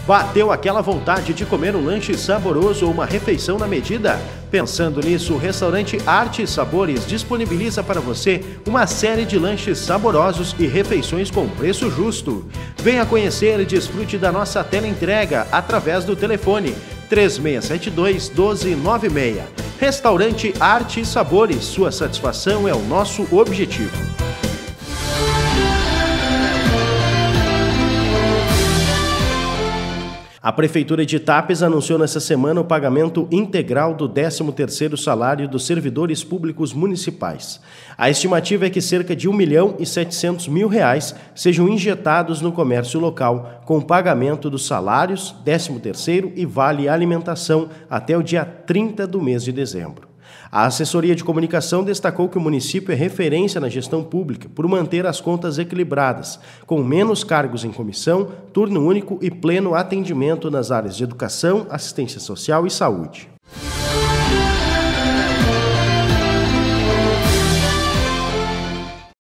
Bateu aquela vontade de comer um lanche saboroso ou uma refeição na medida? Pensando nisso, o restaurante Arte e Sabores disponibiliza para você uma série de lanches saborosos e refeições com preço justo. Venha conhecer e desfrute da nossa teleentrega através do telefone 3672-1296. Restaurante Arte e Sabores, sua satisfação é o nosso objetivo. A Prefeitura de Itápolis anunciou nesta semana o pagamento integral do 13º salário dos servidores públicos municipais. A estimativa é que cerca de R$ 1.700.000 sejam injetados no comércio local, com o pagamento dos salários, 13º e vale alimentação até o dia 30 do mês de dezembro. A assessoria de comunicação destacou que o município é referência na gestão pública por manter as contas equilibradas, com menos cargos em comissão, turno único e pleno atendimento nas áreas de educação, assistência social e saúde.